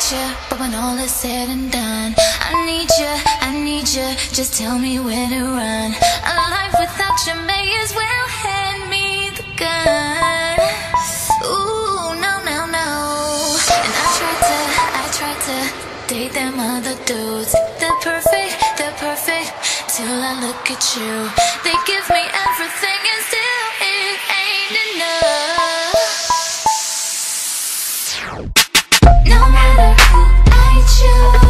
you, but when all is said and done, I need you, just tell me where to run. A life without you may as well hand me the gun. Ooh, no, no, no. And I tried to date them other dudes. They're perfect, till I look at you. They give me everything and still it ain't enough. No matter who I choose,